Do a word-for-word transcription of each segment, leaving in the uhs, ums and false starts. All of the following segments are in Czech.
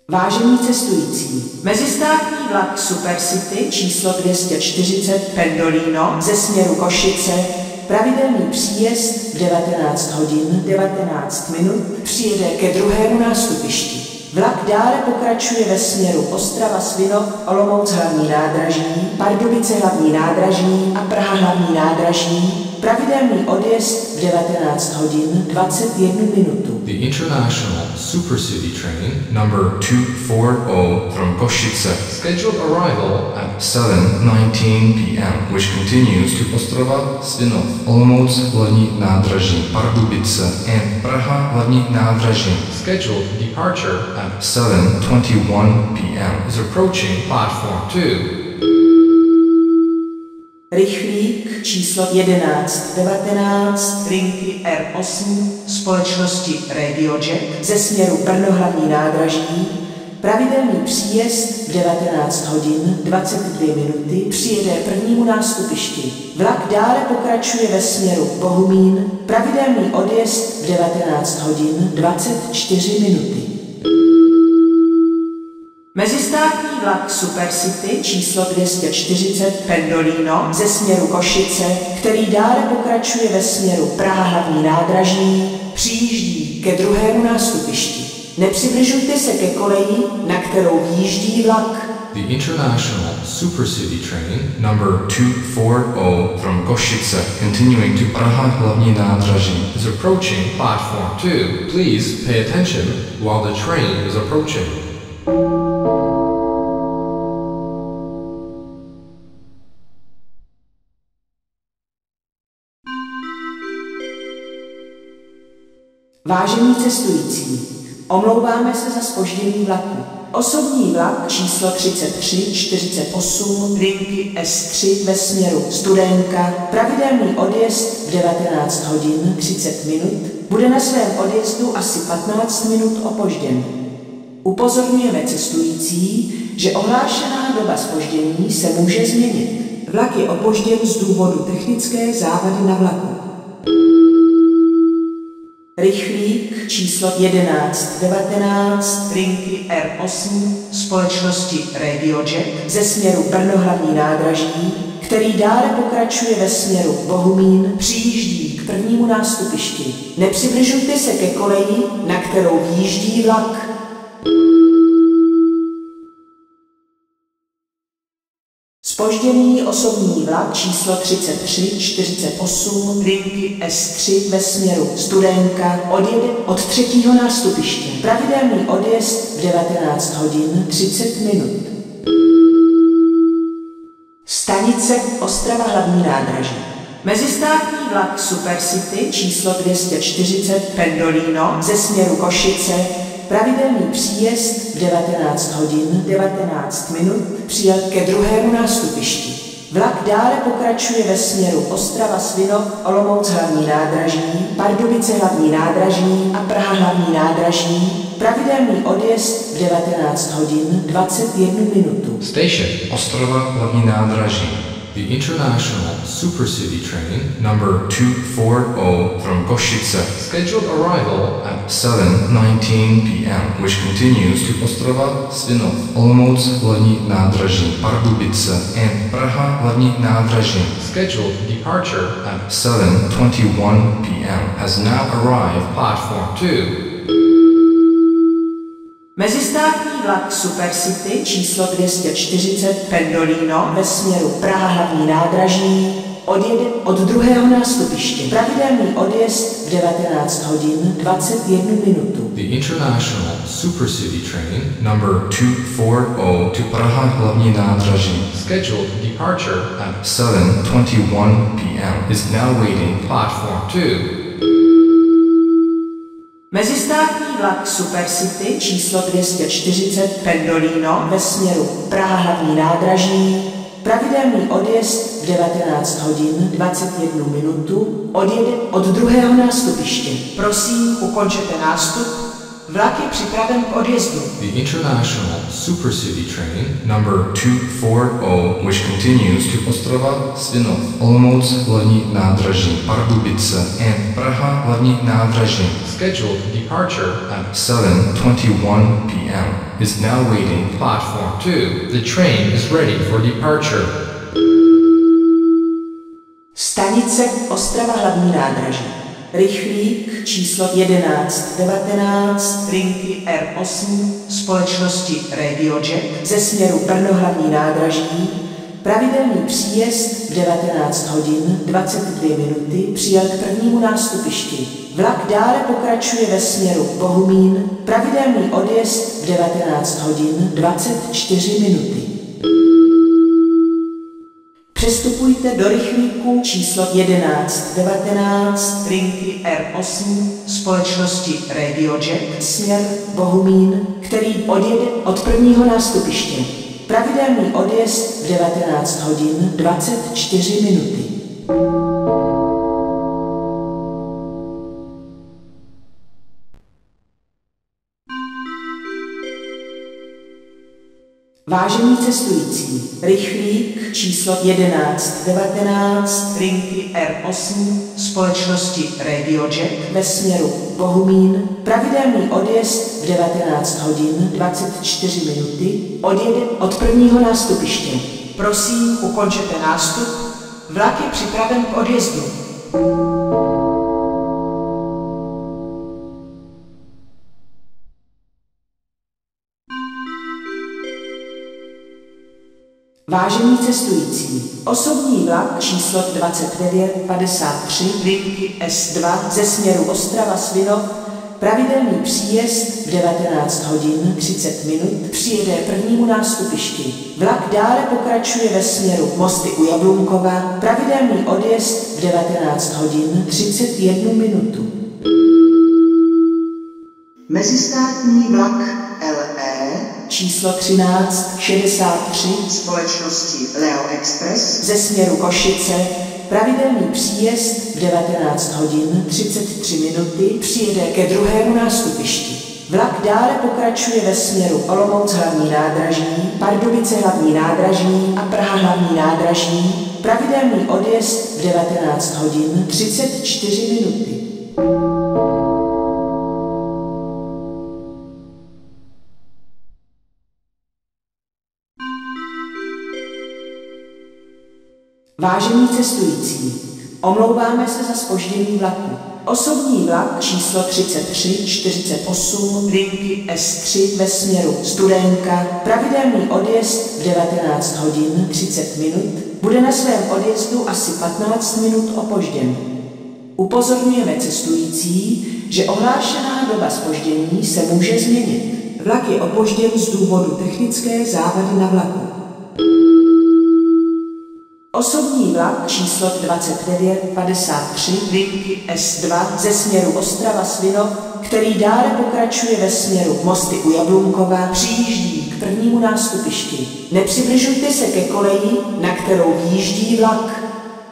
Vážení cestující, mezistátní vlak Supercity číslo dvě stě čtyřicet Pendolino ze směru Košice, pravidelný příjezd v devatenáct hodin devatenáct minut, přijede ke druhému nástupišti. Vlak dále pokračuje ve směru Ostrava Svinov, Olomouc hlavní nádraží, Pardubice hlavní nádraží a Praha hlavní nádraží. Pravidelný odjezd v devatenáct hodin dvacet jedna minut. The international Supercity train number two forty from Košice, scheduled arrival at seven nineteen p m, which continues to Ostrava Svinov, Olomouc hlavní nádraží, Pardubice and Praha hlavní nádraží. Scheduled departure at seven twenty-one p m is approaching platform two. Rychlík číslo jedenáct devatenáct linky R osm společnosti RegioJet ze směru Brno hlavní nádraží, pravidelný příjezd v devatenáct hodin dvacet dvě minuty, přijede prvnímu nástupišti. Vlak dále pokračuje ve směru Bohumín, pravidelný odjezd v devatenáct hodin dvacet čtyři minuty. Mezistátní vlak Supercity číslo dvě stě čtyřicet Pendolino ze směru Košice, který dále pokračuje ve směru Praha hlavní nádraží, přijíždí ke druhému nástupišti. Nepřibližujte se ke koleji, na kterou výjíždí vlak. The international Supercity train number two forty from Košice, continuing to Praha hlavní nádraží, is approaching platform two. Please pay attention while the train is approaching. Vážení cestující, omlouváme se za zpoždění vlaku. Osobní vlak číslo třicet tři čtyřicet osm linky S tři ve směru Studénka, pravidelný odjezd v devatenáct hodin třicet minut, bude na svém odjezdu asi patnáct minut opožděn. Upozorňujeme cestující, že ohlášená doba zpoždění se může změnit. Vlak je opožděn z důvodu technické závady na vlaku. Rychlík číslo jedenáct devatenáct linky R osm společnosti RegioJet ze směru Brno hlavní nádraží, který dále pokračuje ve směru Bohumín, přijíždí k prvnímu nástupišti. Nepřibližujte se ke koleji, na kterou výjíždí vlak. Zpožděný osobní vlak číslo třicet tři čtyřicet osm linky S tři ve směru Studénka odjede od třetího nástupiště. Pravidelný odjezd v devatenáct hodin třicet minut. Stanice Ostrava hlavní nádraží. Mezistátní vlak Supercity číslo dvě stě čtyřicet Pendolino ze směru Košice, pravidelný příjezd v devatenáct hodin devatenáct minut, přijel ke druhému nástupišti. Vlak dále pokračuje ve směru Ostrava Svinov, Olomouc hlavní nádraží, Pardubice hlavní nádraží a Praha hlavní nádraží, pravidelný odjezd v devatenáct hodin dvacet jedna minut. Station Ostrava hlavní nádraží. The international Supercity train number two forty from Košice, scheduled arrival at seven nineteen p m, which continues to Ostrava Svinov, Olomouc hlavní nádraží, Pardubice and Praha hlavní nádraží. Scheduled departure at seven twenty-one p m has now arrived platform two. Mezistátní vlak Supercity číslo dvě stě čtyřicet Pendolino ve směru Praha hlavní nádraží odjede od druhého nástupiště. Pravidelný odjezd v devatenáct hodin dvacet jedna minut. The international Supercity train number two forty to Praha hlavní nádraží, scheduled departure at seven twenty-one p m is now waiting platform two. Mezistátní vlak Supercity číslo dvě stě čtyřicet Pendolino ve směru Praha hlavní nádraží, pravidelný odjezd v devatenáct hodin dvacet jedna minut, odjede od druhého nástupiště. Prosím, ukončete nástup Vlak je připraven k odjezdu. The International Supercity train number two forty, which continues to Ostrava, Svinov, Olomouc hlavní nádraží, Pardubice and Praha hlavní nádraží, scheduled departure at seven twenty-one p m is now waiting platform two. The train is ready for departure. Stanice Ostrava hlavní nádraží. Rychlík číslo jedenáct devatenáct linky R osm společnosti RadioJet ze směru Brno hlavní nádraží. Pravidelný příjezd v devatenáct hodin dvacet dvě minuty přijel k prvnímu nástupišti. Vlak dále pokračuje ve směru Bohumín. Pravidelný odjezd v devatenáct hodin dvacet čtyři minuty. Přestupujte do rychlíku číslo jedenáct devatenáct linky R osm společnosti RadioJet směr Bohumín, který odjede od prvního nástupiště. Pravidelný odjezd v devatenáct hodin dvacet čtyři minuty. Vážení cestující, rychlík číslo jedenáct devatenáct linky R osm společnosti RadioJet ve směru Bohumín, pravidelný odjezd v devatenáct hodin dvacet čtyři minuty, odjede od prvního nástupiště. Prosím, ukončete nástup, vlak je připraven k odjezdu. Vážení cestující, osobní vlak číslo dvacet devět padesát tři linky S dva ze směru Ostrava Svinov, pravidelný příjezd v devatenáct hodin třicet minut přijede prvnímu nástupišti. Vlak dále pokračuje ve směru Mosty u Jablunkova, pravidelný odjezd v devatenáct hodin třicet jedna minutu. Mezistátní vlak L E číslo třináct šedesát tři společnosti Leo Express ze směru Košice, pravidelný příjezd v devatenáct hodin třicet tři minuty přijede ke druhému nástupišti. Vlak dále pokračuje ve směru Olomouc hlavní nádraží, Pardubice hlavní nádraží a Praha hlavní nádraží, pravidelný odjezd v devatenáct hodin třicet čtyři minuty. Vážení cestující, omlouváme se za zpoždění vlaku. Osobní vlak číslo třicet tři čtyřicet osm linky S tři ve směru Studénka, pravidelný odjezd v devatenáct hodin třicet minut, bude na svém odjezdu asi patnáct minut opožděn. Upozorňujeme cestující, že ohlášená doba zpoždění se může změnit. Vlak je opožděn z důvodu technické závady na vlaku. Osobní vlak číslo dvacet devět padesát tři linky S dva ze směru Ostrava Svinov, který dále pokračuje ve směru Mosty u Jablunkova, přijíždí k prvnímu nástupišti. Nepřibližujte se ke koleji, na kterou výjíždí vlak.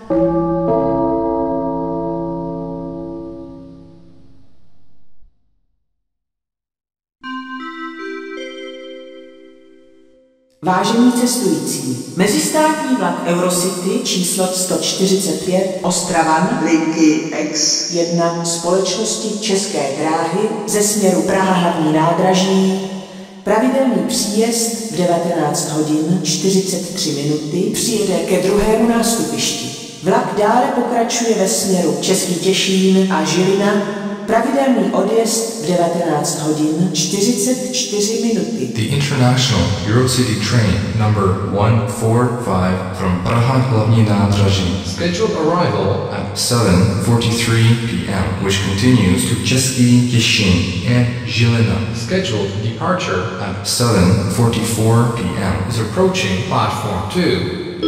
Vážení cestující, mezistátní vlak Eurocity číslo sto čtyřicet pět Ostravan linky X jedna společnosti České dráhy ze směru Praha hlavní nádraží, pravidelný příjezd v devatenáct hodin čtyřicet tři minuty přijede ke druhému nástupišti. Vlak dále pokračuje ve směru Český Těšín a Žilina, pravidelný odjezd v devatenáct hodin čtyřicet čtyři minuty. The International Eurocity train number one forty-five from Praha hlavní nádraží, scheduled arrival at seven forty-three p m, which continues to Český Těšín and Žilina. Scheduled departure at seven forty-four p m is approaching platform two.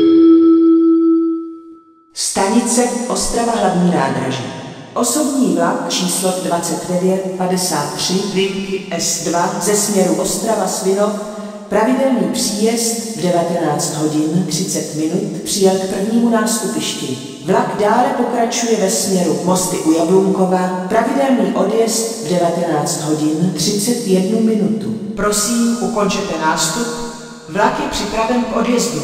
Stanice Ostrava hlavní nádraží. Osobní vlak číslo dvacet devět padesát tři linky S dva ze směru Ostrava Svinov, pravidelný příjezd v devatenáct hodin třicet minut přijel k prvnímu nástupišti. Vlak dále pokračuje ve směru Mosty u Jablunkova, pravidelný odjezd v devatenáct hodin třicet jedna minutu. Prosím, ukončete nástup. Vlak je připraven k odjezdu.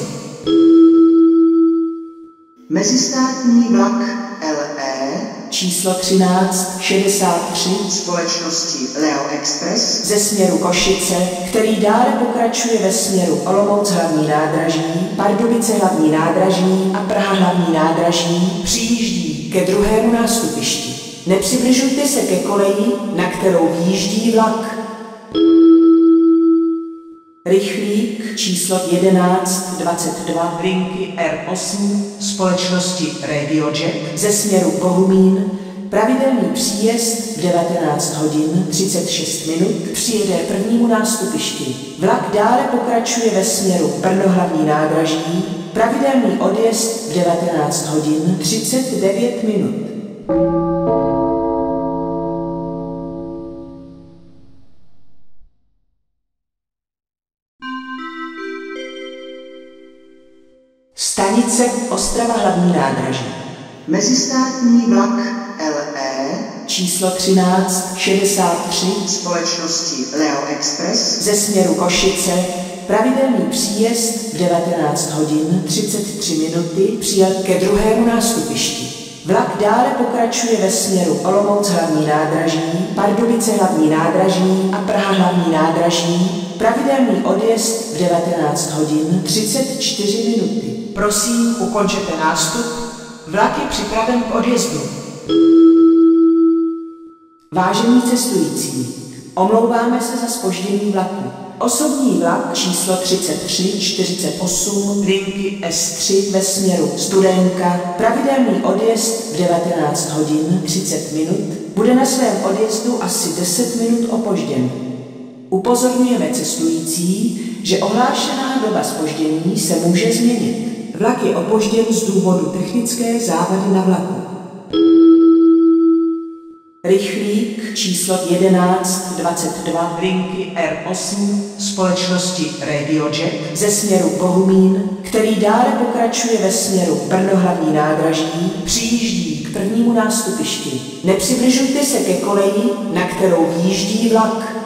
Mezistátní vlak L E číslo třináct šedesát tři společnosti Leo Express ze směru Košice, který dále pokračuje ve směru Olomouc hlavní nádraží, Pardubice hlavní nádraží a Praha hlavní nádraží, přijíždí ke druhému nástupišti. Nepřibližujte se ke koleji, na kterou výjíždí vlak. Rychlík číslo jedenáct dvacet dva linky R osm společnosti RegioJet ze směru Bohumín, pravidelný příjezd v devatenáct hodin třicet šest minut, přijede prvnímu nástupišti. Vlak dále pokračuje ve směru Brno hlavní nádraží, pravidelný odjezd v devatenáct hodin třicet devět minut. Stanice Ostrava hlavní nádraží. Mezistátní vlak L E číslo třináct šedesát tři společnosti Leo Express ze směru Košice, pravidelný příjezd v devatenáct hodin třicet tři minuty, přijel ke druhému nástupišti. Vlak dále pokračuje ve směru Olomouc hlavní nádraží, Pardubice hlavní nádraží a Praha hlavní nádraží, pravidelný odjezd v devatenáct hodin třicet čtyři minuty. Prosím, ukončete nástup. Vlak je připraven k odjezdu. Vážení cestující, omlouváme se za zpoždění vlaku. Osobní vlak číslo třicet tři čtyřicet osm linky S tři ve směru Studénka, pravidelný odjezd v devatenáct hodin třicet minut, bude na svém odjezdu asi deset minut opožděn. Upozorňujeme cestující, že ohlášená doba zpoždění se může změnit. Vlak je opožděn z důvodu technické závady na vlaku. Rychlík číslo jedenáct dvacet dva linky R osm společnosti RegioJet ze směru Bohumín, který dále pokračuje ve směru Brno hlavní nádraží, přijíždí k prvnímu nástupišti. Nepřibližujte se ke koleji, na kterou výjíždí vlak.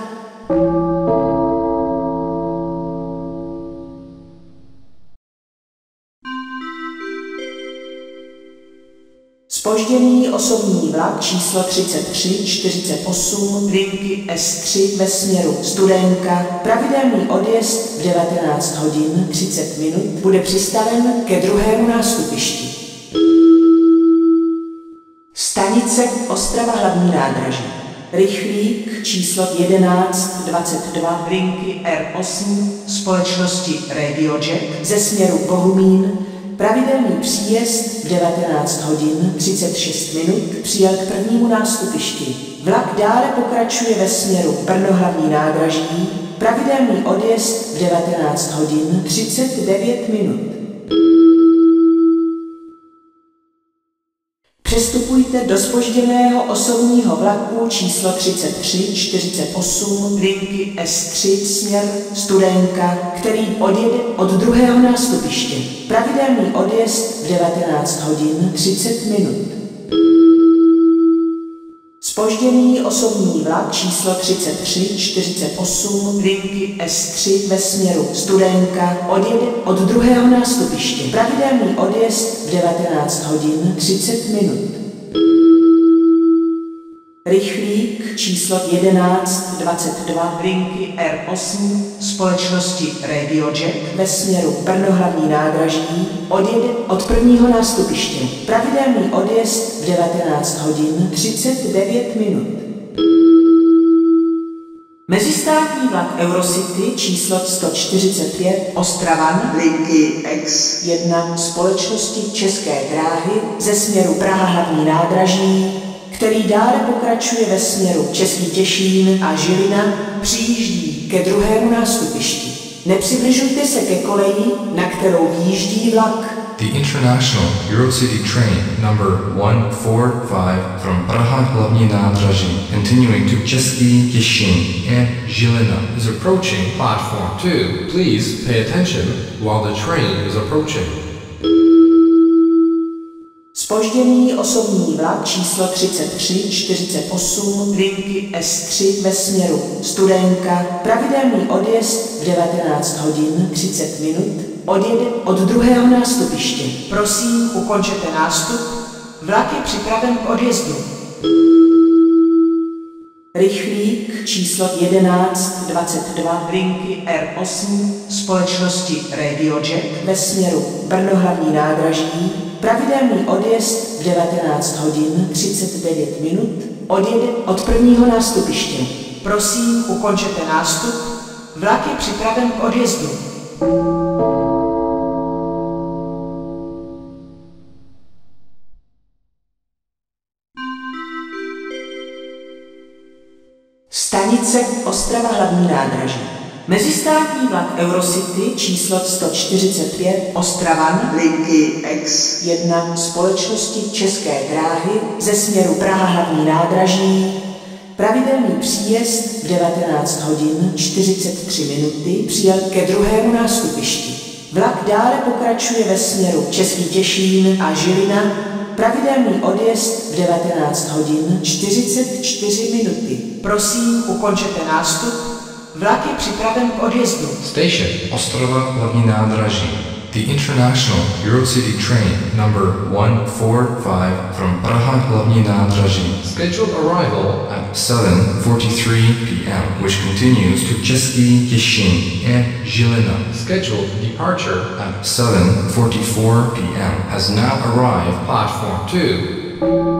Zpožděný osobní vlak číslo třicet tři čtyřicet osm linky S tři ve směru Studénka, pravidelný odjezd v devatenáct hodin třicet minut, bude přistaven ke druhému nástupišti. Stanice Ostrava hlavní nádraží. Rychlík číslo jedenáct dvacet dva linky R osm společnosti RegioJet ze směru Bohumín, pravidelný příjezd v devatenáct hodin třicet šest minut, přijel k prvnímu nástupišti. Vlak dále pokračuje ve směru Brno hlavní nádraží, pravidelný odjezd v devatenáct hodin třicet devět minut. Přestupujte do zpožděného osobního vlaku číslo třicet tři čtyřicet osm linky S tři směr Studénka, který odjede od druhého nástupiště. Pravidelný odjezd v devatenáct hodin třicet minut. Zpožděný osobní vlak číslo třicet tři čtyřicet osm linky S tři ve směru Studénka odjede od druhého nástupiště. Pravidelný odjezd v devatenáct hodin třicet minut. Rychlík číslo jedenáct dvacet dva linky R osm společnosti RegioJet ve směru Brno hlavní nádraží odjede od prvního nástupiště. Pravidelný odjezd v devatenáct hodin třicet devět minut. Mezistátní vlak Eurocity číslo sto čtyřicet pět Ostravan linky X jedna společnosti České dráhy ze směru Praha hlavní nádraží, který dále pokračuje ve směru Český Těšín a Žilina, přijíždí ke druhému nástupišti. Nepřibližujte se ke koleji, na kterou výjíždí vlak. The international Eurocity train number one four five from Praha hlavní nádraží continuing to Český Těšín and Žilina is approaching platform two. Please pay attention while the train is approaching. Zpožděný osobní vlak číslo třicet tři čtyřicet osm linky S tři ve směru Studénka, pravidelný odjezd v devatenáct hodin třicet minut, odjede od druhého nástupiště. Prosím, ukončete nástup. Vlak je připraven k odjezdu. Rychlík číslo jedenáct dvacet dva linky R osm společnosti RadioJet ve směru Brno hlavní nádraží, pravidelný odjezd v devatenáct hodin třicet devět minut, odjede od prvního nástupiště. Prosím, ukončete nástup. Vlak je připraven k odjezdu. Stanice Ostrava hlavní nádraží. Mezistátní vlak Eurocity číslo sto čtyřicet pět Ostravan linky X jedna společnosti České dráhy ze směru Praha hlavní nádraží. Pravidelný příjezd v devatenáct hodin čtyřicet tři minuty přijel ke druhému nástupišti. Vlak dále pokračuje ve směru Český Těšín a Žilina. Pravidelný odjezd v devatenáct hodin čtyřicet čtyři minuty. Prosím, ukončete nástup. Vlak je připraven k odjezdu. Station Ostrava hlavní nádraží. The international Eurocity train number one four five from Praha hlavní nádraží. Scheduled arrival at seven forty-three p m which continues to Český Těšín and Žilina. Scheduled departure at seven forty-four p m has now arrived platform two.